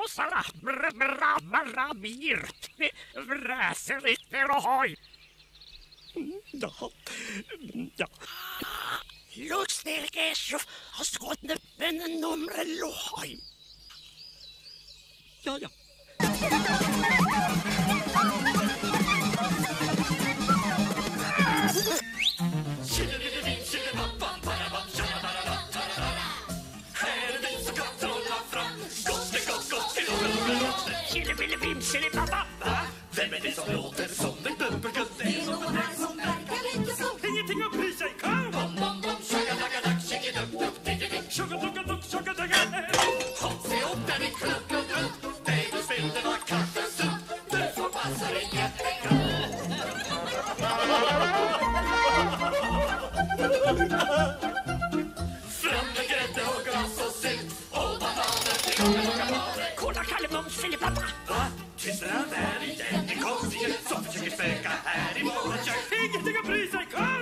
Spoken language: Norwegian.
Åsarna, mir, vräser litt og høy. Ja. Luksnirgesjo, har skått neppen numre lohoi. Ja. Chili-bili-bim-chili-pappa. Hvem det som låter som en bumpergutt? Det noen her som verker ikke så. Ingenting å bry seg, kom! Bom-bom-bom, shugga-dagga-dagg, shiggy-dugg-dugg-diggy-digg. Shugga-dugga-dugg, shugga-dagga. Hopp seg opp der i klukk-klukk. Det du spilte var kaffesupp. Du forpasser ikke Fram med gredde og glass og sylt. Og bananer. Kola kardemums, Filippa. Hva? Tysser han der igjen? En kongsier som forsøker spøka her i morgenkjøk. Ingenting å bry seg, kom!